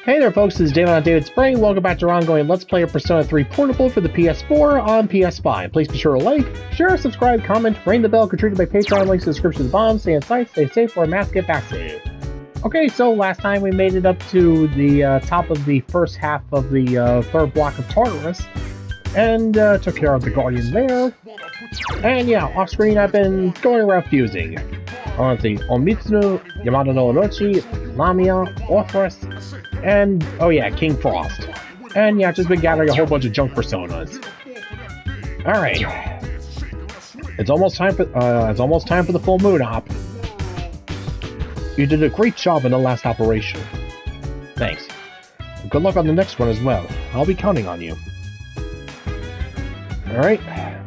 Hey there folks, this is David on David Spring. Welcome back to our ongoing Let's Play of Persona 3 Portable for the PS4 on PS5. Please be sure to like, share, subscribe, comment, ring the bell, contribute by Patreon, links in the description of the bomb, stay in sight, stay safe, or mask get back safe. Okay, so last time we made it up to the top of the first half of the third block of Tartarus, and took care of the Guardian there. And yeah, off screen I've been going around fusing. Let's see, Omitsu, Yamada no Orochi, Lamia, Orthrus, and, oh yeah, King Frost. And yeah, just been gathering a whole bunch of junk personas. Alright. It's almost time for the full moon op. You did a great job in the last operation. Thanks. Good luck on the next one as well. I'll be counting on you. Alright.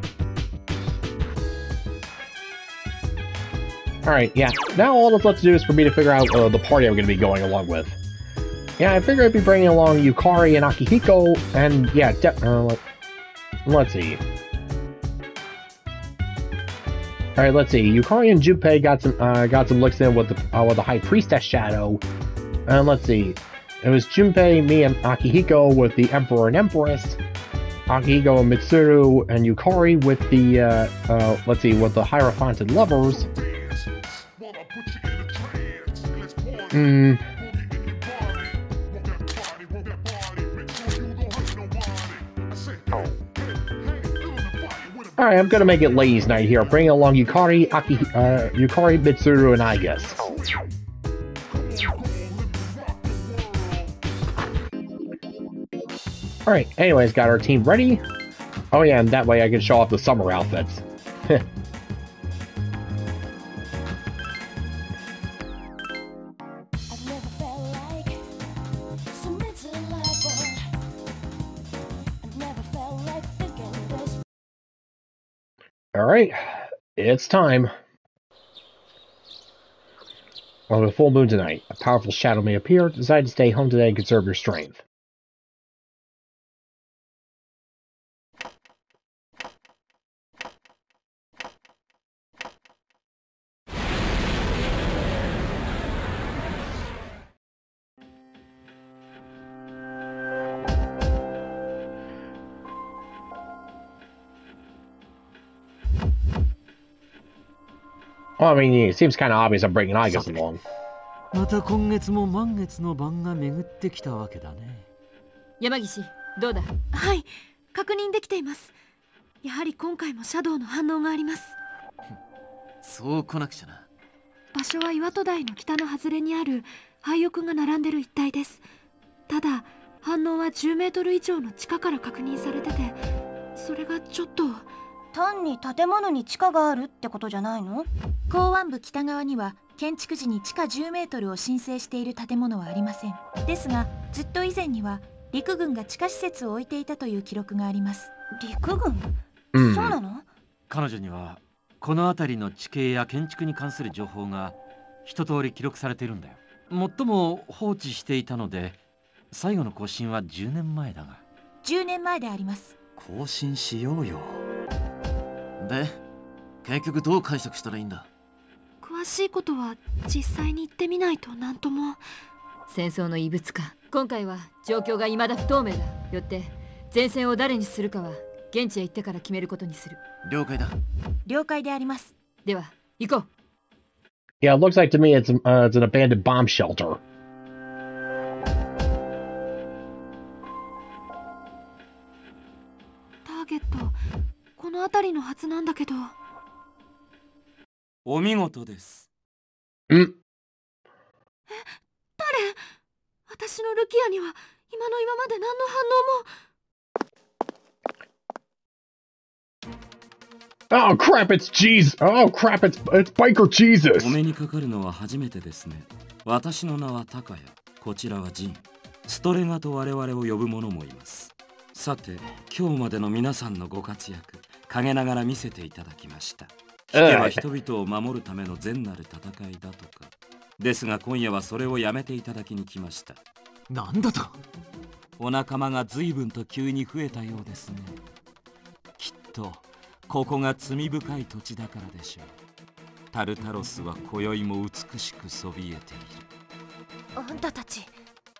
Alright, yeah. Now all that's left to do is for me to figure out the party I'm going to be going along with. Yeah, I figured I'd be bringing along Yukari and Akihiko, and yeah, let's see. Alright, let's see. Yukari and Junpei got some looks in with the High Priestess Shadow. And let's see. It was Junpei, me, and Akihiko with the Emperor and Empress. Akihiko and Mitsuru and Yukari with the, let's see, with the Hierophanted Lovers. Alright, I'm gonna make it ladies' night here. Bring along Yukari, Yukari, Mitsuru, and I guess. Alright, anyways, got our team ready. Oh yeah, and that way I can show off the summer outfits. Alright, it's time. On a full moon tonight, a powerful shadow may appear. Decide to stay home today and conserve your strength. Well, I mean, it seems kind of obvious I'm bringing Igus along. また今月も満月の晩が巡ってきたわけだね。 山岸、どうだ？はい、確認できています。やはり今回もシャドウの反応があります。 そう来なくちゃな。 場所は岩戸台の北の外れにある廃屋が並んでる一帯です。ただ、反応は10メートル以上の地下から確認されてて、それがちょっと。 単に建物に地下があるってことじゃないの？ 港湾部北側には建築時に地下10メートルを申請している建物はありません。ですが、ずっと以前には陸軍が地下施設を置いていたという記録があります。 陸軍？そうなの？ 彼女にはこの辺りの地形や建築に関する情報が一通り記録されているんだよ。もっとも放置していたので、最後の更新は10年前だが。 10年前であります。 更新しようよ。で、結局どう解釈したらいいんだ？ 詳しいことは実際に行ってみないと何とも。 戦争の異物か。今回は状況が未だ不透明だ。よって前線を誰にするかは現地へ行ってから決めることにする。了解だ。了解であります。では行こう。 Yeah, it looks like to me it's an abandoned bomb shelter. ターゲット、この辺りのはずなんだけど。 お見事です。 誰？私のルキアには今まで何の反応も。 Oh crap! It's Jesus! Oh crap! It's Biker Jesus! お目にかかるのは初めてですね。私の名はタカヤ。こちらはジン。ストレガと我々を呼ぶ者もいます。さて、今日までの皆さんのご活躍、陰ながら見せていただきました。引けは人々を守るための善なる戦いだとか。ですが今夜はそれをやめていただきに来ました。 なんだと？ お仲間が随分と急に増えたようですね。きっとここが罪深い土地だからでしょう。タルタロスは今宵も美しくそびえている。 あんたたち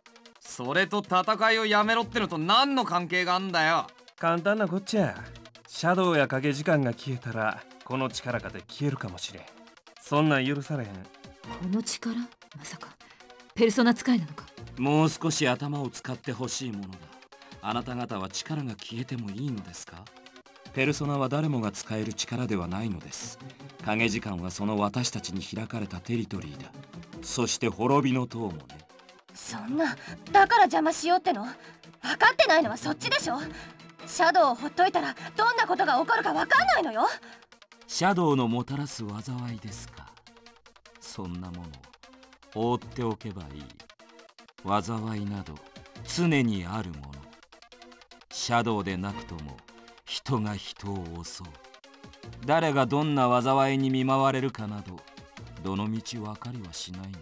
それと戦いをやめろってのと何の関係があんだよ。 簡単なこっちゃ。シャドウや影時間が消えたらこの力かで消えるかもしれん。そんなん許されへん。 この力、まさかペルソナ使いなのか。 もう少し頭を使ってほしいものだ。あなた方は力が消えてもいいのですか？ペルソナは誰もが使える力ではないのです。影時間はその私たちに開かれたテリトリーだ。そして滅びの塔もね。 そんな、だから邪魔しようっての？分かってないのはそっちでしょ。シャドウをほっといたらどんなことが起こるか分かんないのよ。 シャドウのもたらす災いですか。そんなものを放っておけばいい。災いなど常にあるもの。シャドウでなくとも人が人を襲う。誰がどんな災いに見舞われるかなどどの道分かりはしないのです。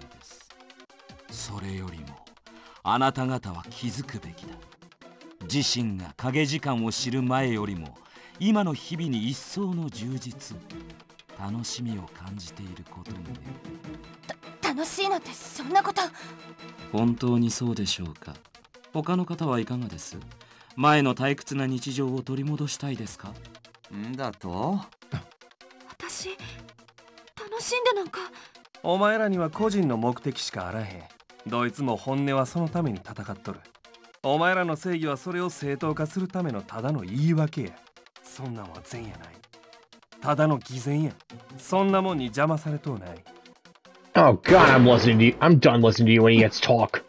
それよりもあなた方は気づくべきだ。自身が影時間を知る前よりも今の日々に一層の充実、楽しみを感じていることにね。 楽しいなんてそんなこと。 本当にそうでしょうか。他の方はいかがです？前の退屈な日常を取り戻したいですか？ んだと？ 私楽しんでなんか。 お前らには個人の目的しかあらへん。どいつも本音はそのために戦っとる。お前らの正義はそれを正当化するためのただの言い訳や。そんなんは善やない。ただの偽善や。そんなもんに邪魔されとうない。 Oh god, I'm listening to you. I'm done listening to you when he gets talk.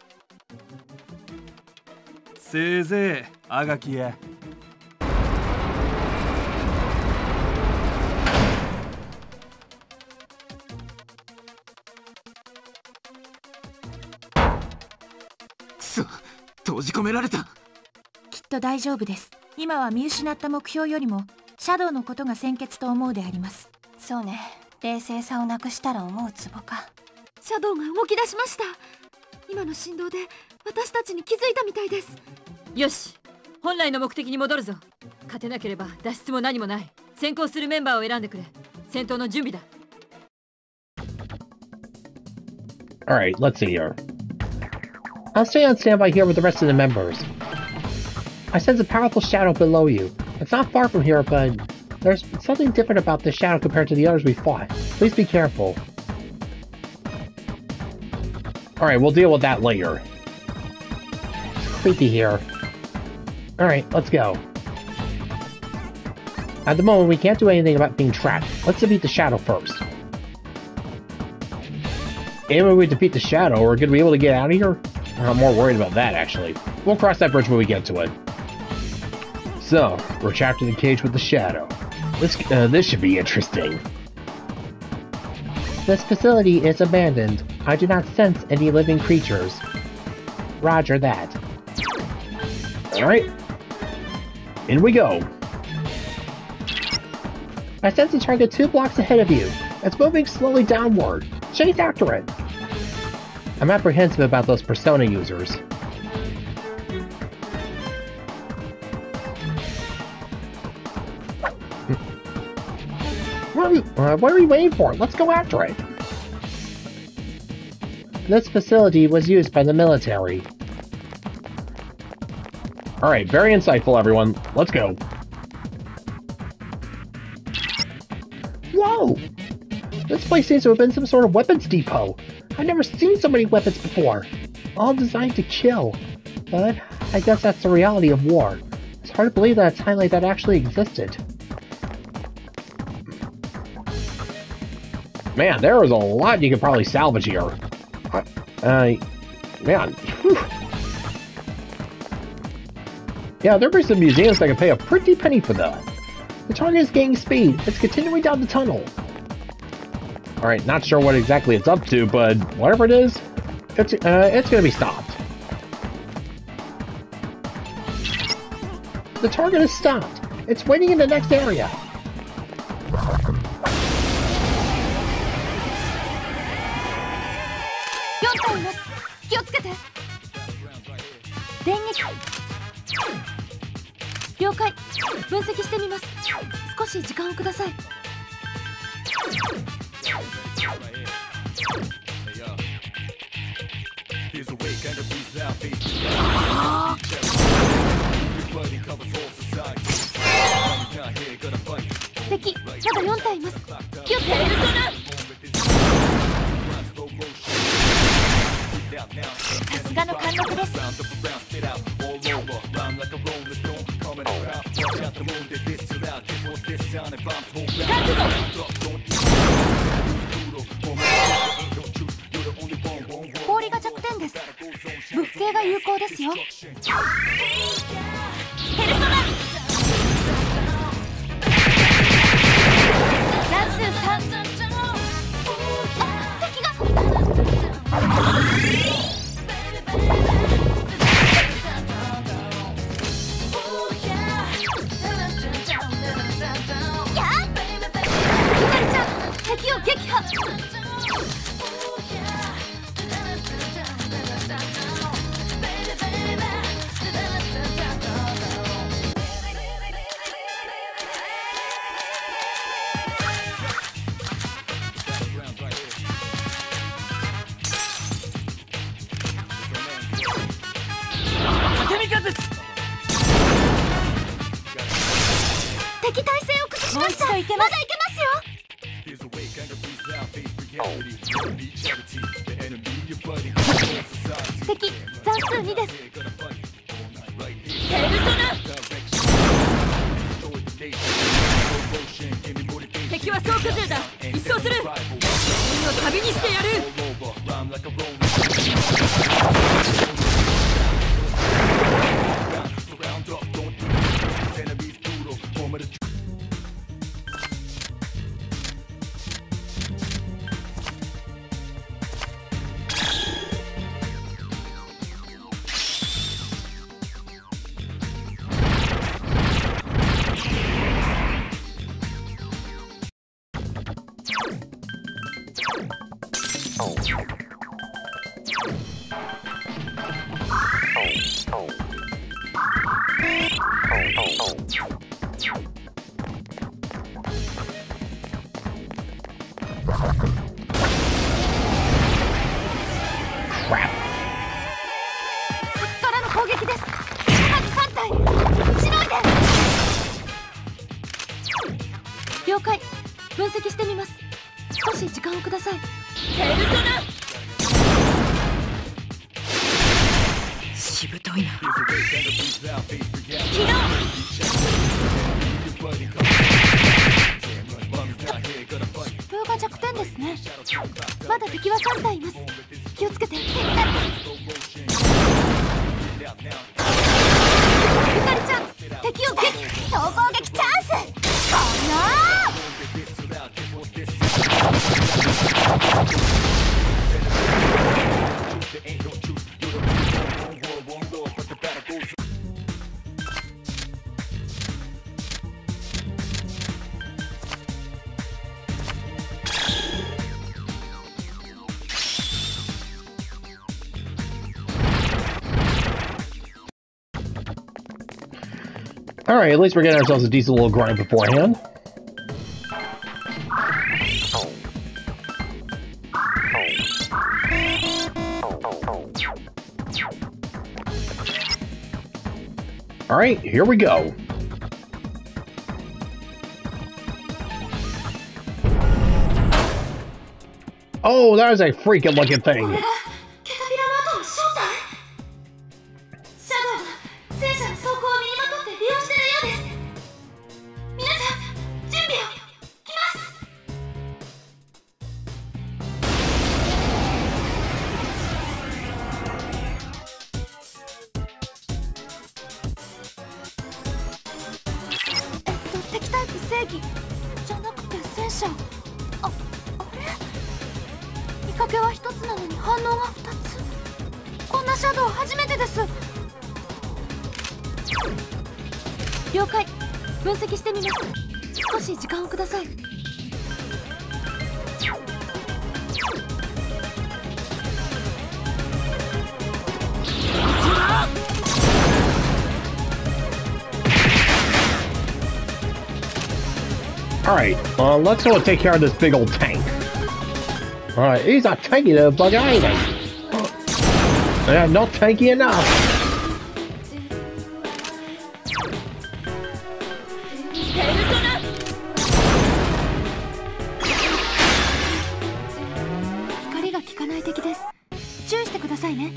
せいぜいあがきや。 くそ、閉じ込められた。 きっと大丈夫です。今は見失った目標よりもシャドウのことが先決と思うであります。そうね、冷静さをなくしたら思うツボか。 シャドウが動き出しました。今の振動で私たちに気づいたみたいです。 よし、本来の目的に戻るぞ。勝てなければ脱出も何もない。先行するメンバーを選んでくれ。戦闘の準備だ。 Alright, let's see here. I'll stay on standby here with the rest of the members. I sense a powerful shadow below you. It's not far from here, but there's something different about this shadow compared to the others we fought. Please be careful. Alright, we'll deal with that later. It's creepy here. Alright, let's go. At the moment, we can't do anything about being trapped. Let's defeat the shadow first. And when we defeat the shadow, we're gonna be able to get out of here? I'm more worried about that, actually. We'll cross that bridge when we get to it. So, we're trapped in the cage with the shadow. This should be interesting. This facility is abandoned. I do not sense any living creatures. Roger that. Alright. In we go. I sense a target 2 blocks ahead of you. It's moving slowly downward. Chase after it. I'm apprehensive about those persona users. What are we waiting for? Let's go after it. This facility was used by the military. Alright, very insightful, everyone. Let's go. Whoa! This place seems to have been some sort of weapons depot. I've never seen so many weapons before. All designed to kill. But I guess that's the reality of war. It's hard to believe that a time like that actually existed. Man, there is a lot you could probably salvage here. Man. Whew. Yeah, there are some museums that can pay a pretty penny for that. The target is gaining speed. It's continuing down the tunnel. Alright, not sure what exactly it's up to, but whatever it is, it's gonna be stopped. The target is stopped. It's waiting in the next area. 敵まだ4体います。気をつけて。 さすがの貫禄です。 氷が弱点です。ブッ系が有効ですよ。ペルソナジャンス3。敵が敵を撃破。敵体勢を崩しました。まだいけますよ。敵残数2です。ペルソナ敵は総崩れだ。一掃する。海を旅にしてやる。からの攻撃です。まず3体しのいで。了解。分析してみます。少し時間をください。ペルソナしぶといな。 起動。風が弱点ですね。まだ敵は3体います。気をつけて。ゆかりちゃん敵を撃総攻撃チャンス。この Alright, at least we're getting ourselves a decent little grind beforehand. Alright, here we go. Oh, that was a freaking looking thing. 敵タイプ正義じゃなくて戦車。あれ見かけは1つなのに反応が2つ。こんなシャドウ初めてです。了解。分析してみます。少し時間をください。 Alright, let's go and take care of this big old tank. Alright, he's not tanky though, bug either. Yeah, not tanky enough.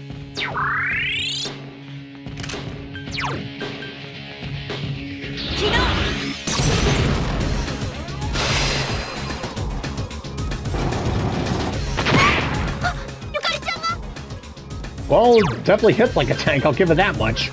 Well, definitely hits like a tank, I'll give it that much.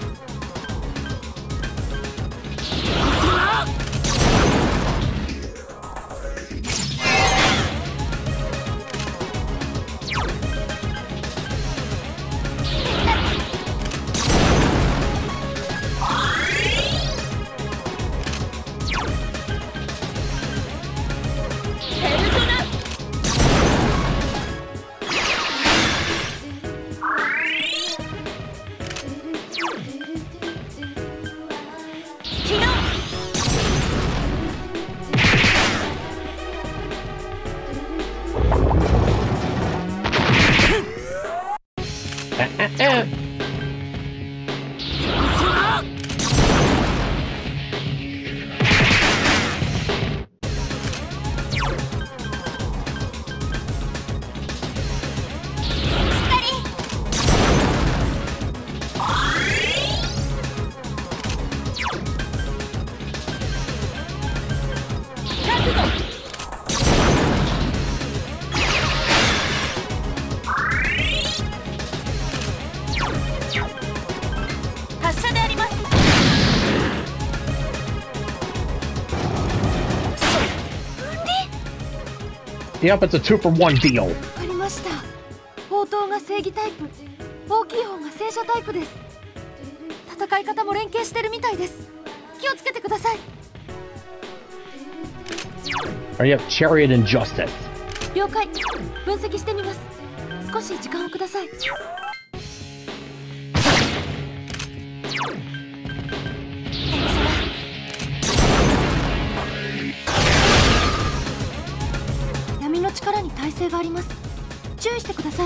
Yep, it's a 2-for-1 deal. わかりました。砲塔が正義タイプ、大きい方が戦車タイプです。戦い方も連携してるみたいです。気をつけてください。 Alright, Chariot and Justice. 了解。分析してみます。少し時間をください。闇の力に耐性があります。注意してください。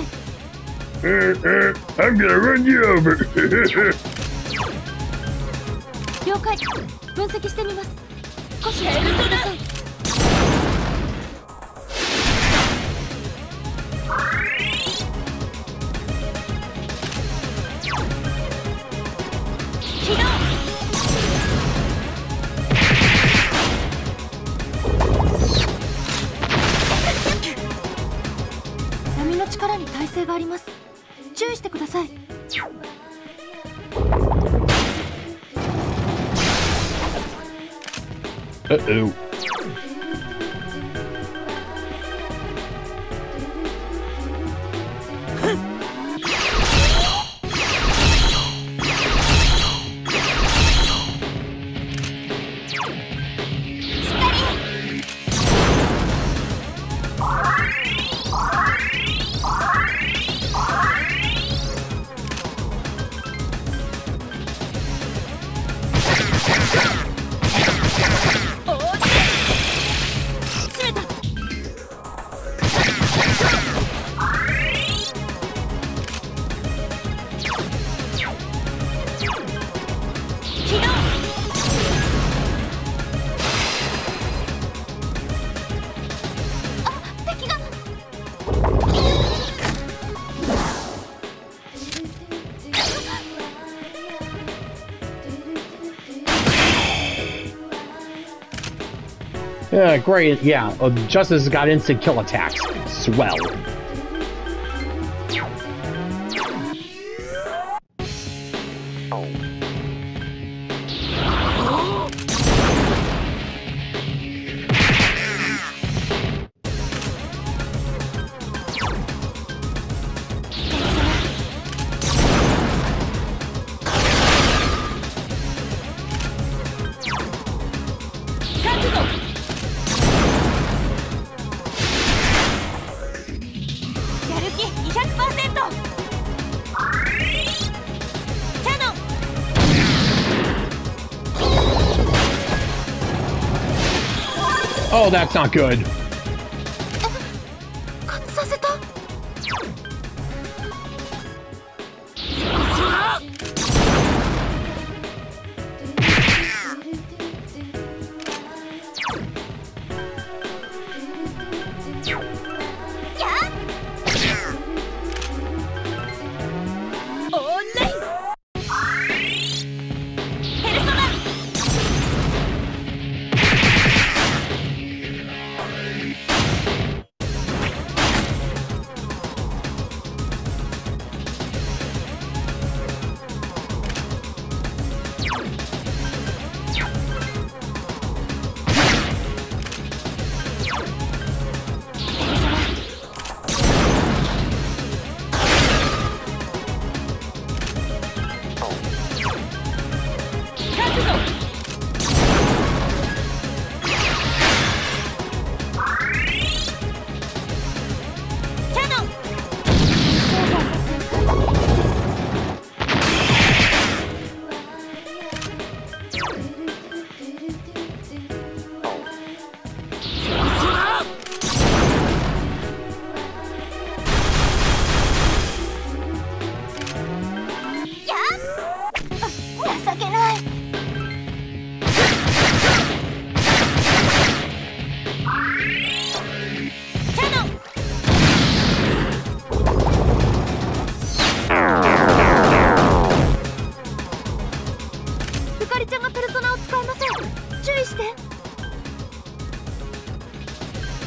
I'm gonna run you over. 了解。分析してみます。少し時間をください。闇の力に耐性があります。注意してください。 Uh-oh. Yeah, great. Yeah, Justice has got instant kill attacks. Swell. Oh, that's not good.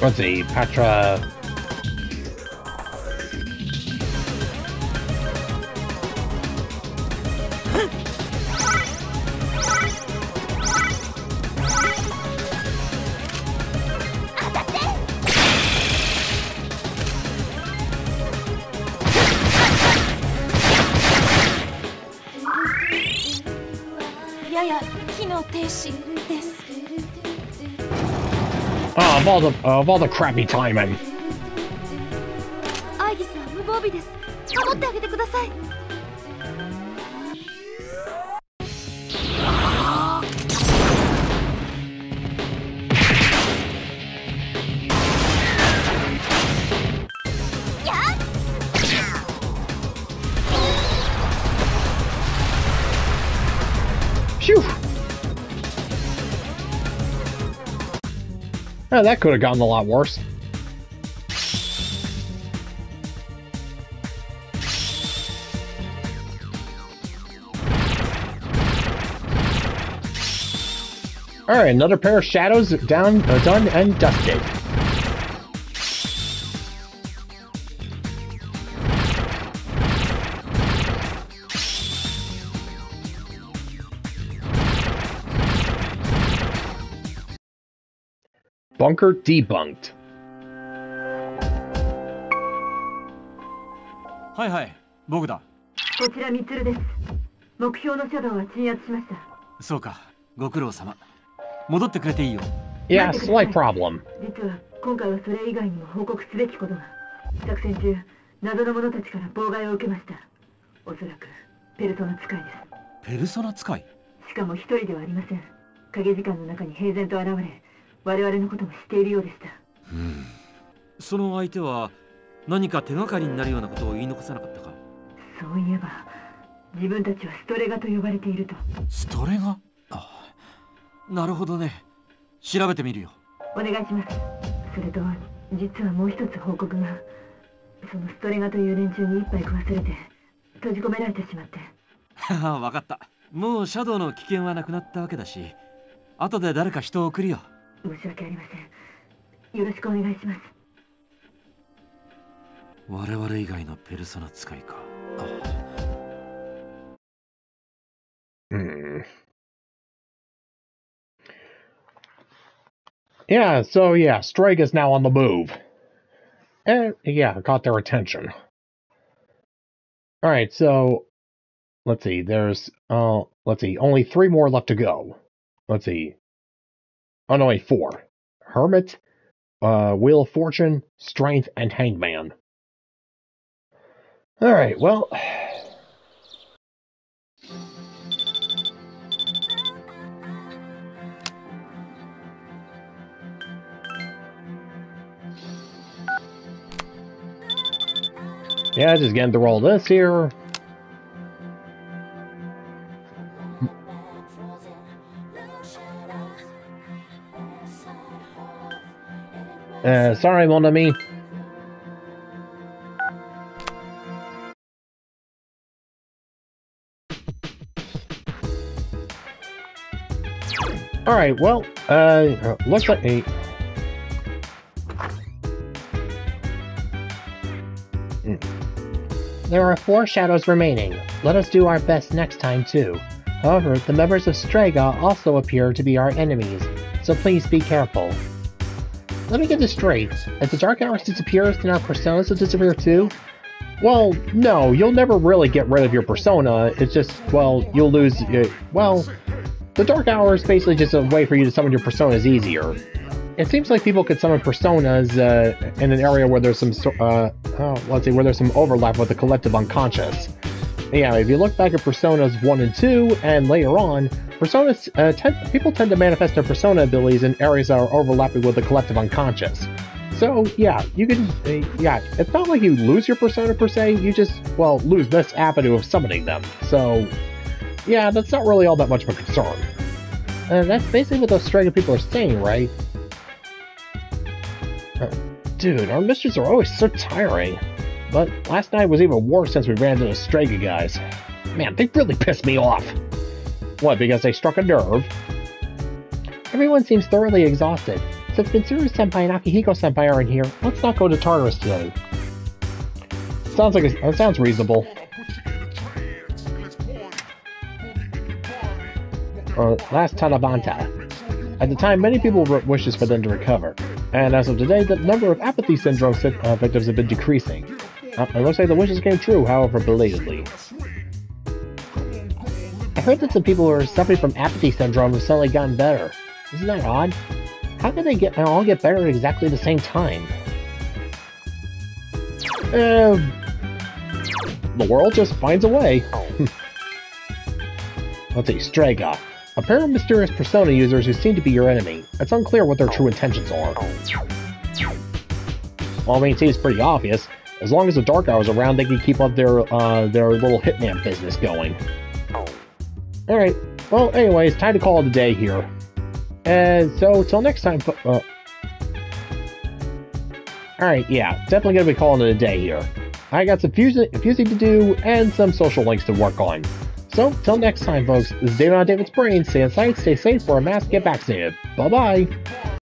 let's see, Patra... Oh, of all the crappy timing. Phew! Oh, that could have gotten a lot worse. Alright, another pair of shadows done and dusted. Bunker debunked. はいはい、僕だ。 こちらミツルです。目標のシャドウは鎮圧しました。 そうか、ご苦労様。戻ってくれていいよ。 Yeah, slight problem. 実は今回はそれ以外にも報告すべきことが。作戦中、謎の者たちから妨害を受けました。おそらくペルソナ使いです。 ペルソナ使い？ しかも一人ではありません。影時間の中に平然と現れ、我々のことも知っているようでした。 その相手は何か手がかりになるようなことを言い残さなかったか？ そういえば自分たちはストレガと呼ばれていると。 ストレガ？あ、なるほどね。調べてみるよ。 お願いします。それと実はもう一つ報告が。そのストレガという連中に一杯食わされて閉じ込められてしまって。 わかった。もうシャドウの危険はなくなったわけだし、後で誰か人を送るよ。 申し訳ありません。よろしくお願いします。 我々以外のペルソナ使いか。 Yeah, so yeah, Strega's now on the move. And yeah, caught their attention. Alright, so let's see, there's only 3 more left to go. Let's see. Oh no, wait, 4. Hermit, Wheel of Fortune, Strength, and Hanged Man. Alright, well. Yeah, just getting through all this here. Sorry, mon ami. Alright, well, looks like a... There are 4 shadows remaining. Let us do our best next time, too. However, the members of Strega also appear to be our enemies, so please be careful. Let me get this straight. If the Dark Hours disappears, then our personas will disappear too? Well, no, you'll never really get rid of your persona. It's just, well, you'll lose... well, the Dark Hour is basically just a way for you to summon your personas easier. It seems like people could summon personas in an area where there's some, let's see, where there's some overlap with the collective unconscious. Yeah, if you look back at Personas 1 and 2, and later on, personas people tend to manifest their persona abilities in areas that are overlapping with the collective unconscious. So, yeah, you can, yeah, it's not like you lose your persona per se, you just, well, lose this avenue of summoning them. So, yeah, that's not really all that much of a concern. That's basically what those Strega people are saying, right? Dude, our missions are always so tiring. But last night was even worse since we ran into the Strega guys. Man, they really pissed me off. What, because they struck a nerve? Everyone seems thoroughly exhausted. since Mitsuru-senpai and Akihiko-senpai are in here, let's not go to Tartarus today. That sounds reasonable. Last Tanabanta. At the time, many people wrote wishes for them to recover, and as of today, the number of apathy syndrome victims have been decreasing. It looks like the wishes came true, however, belatedly. I heard that some people who are suffering from apathy syndrome have suddenly gotten better. Isn't that odd? How did they all get better at exactly the same time? The world just finds a way. Let's see, Strega. A pair of mysterious persona users who seem to be your enemy. It's unclear what their true intentions are. Well, I mean, it seems pretty obvious. As long as the Dark Hour's around, they can keep up their little hitman business going. Alright, well, anyways, time to call it a day here. And so, till next time, alright, yeah, definitely gonna be calling it a day here. I got some fusing to do, and some social links to work on. So, till next time, folks, this is David on David's Brain. Stay inside, stay safe, wear a mask, get vaccinated. Bye-bye!